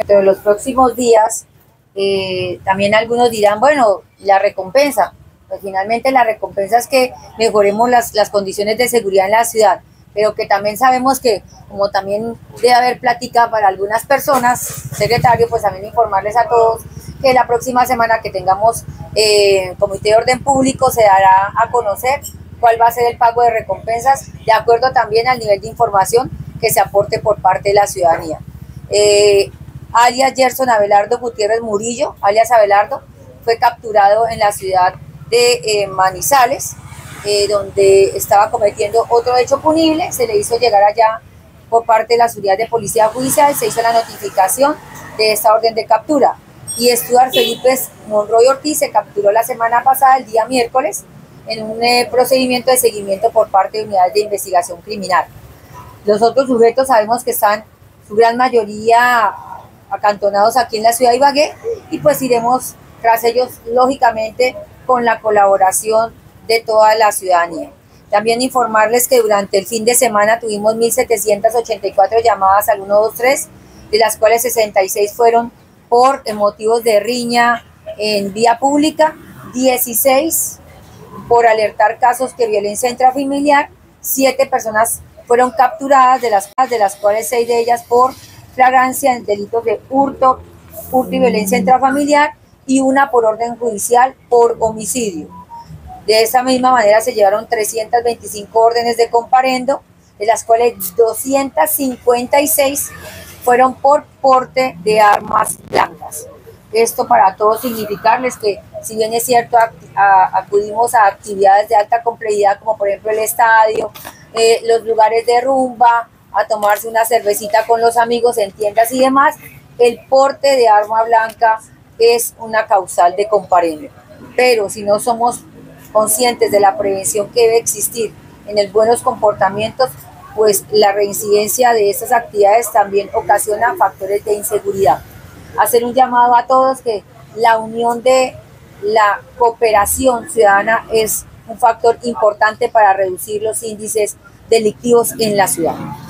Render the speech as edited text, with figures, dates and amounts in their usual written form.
Dentro de los próximos días, también algunos dirán, bueno, la recompensa. Pues finalmente la recompensa es que mejoremos las condiciones de seguridad en la ciudad, pero que también sabemos que, como también debe haber plática para algunas personas, secretario, pues también informarles a todos que la próxima semana que tengamos Comité de Orden Público se dará a conocer cuál va a ser el pago de recompensas, de acuerdo también al nivel de información que se aporte por parte de la ciudadanía. Alias Gerson Abelardo Gutiérrez Murillo, alias Abelardo, fue capturado en la ciudad de Manizales, donde estaba cometiendo otro hecho punible. Se le hizo llegar allá por parte de la unidad de policía judicial, se hizo la notificación de esta orden de captura. Y Stuart Felipe Monroy Ortiz se capturó la semana pasada, el día miércoles, en un procedimiento de seguimiento por parte de unidades de investigación criminal. Los otros sujetos sabemos que están, su gran mayoría, acantonados aquí en la ciudad de Ibagué, y pues iremos tras ellos, lógicamente, con la colaboración de toda la ciudadanía. También informarles que durante el fin de semana tuvimos 1.784 llamadas al 123, de las cuales 66 fueron por motivos de riña en vía pública, 16 por alertar casos de violencia intrafamiliar, 7 personas fueron capturadas, de las cuales 6 de ellas por flagrancia en delitos de hurto y violencia intrafamiliar, y una por orden judicial por homicidio. De esa misma manera se llevaron 325 órdenes de comparendo, de las cuales 256 fueron por porte de armas blancas. Esto para todos significarles que, si bien es cierto, acudimos a actividades de alta complejidad, como por ejemplo el estadio, los lugares de rumba, a tomarse una cervecita con los amigos en tiendas y demás, el porte de arma blanca es una causal de comparendo. Pero si no somos conscientes de la prevención que debe existir en el buenos comportamientos, pues la reincidencia de esas actividades también ocasiona factores de inseguridad. Hacer un llamado a todos que la unión de la cooperación ciudadana es un factor importante para reducir los índices delictivos en la ciudad.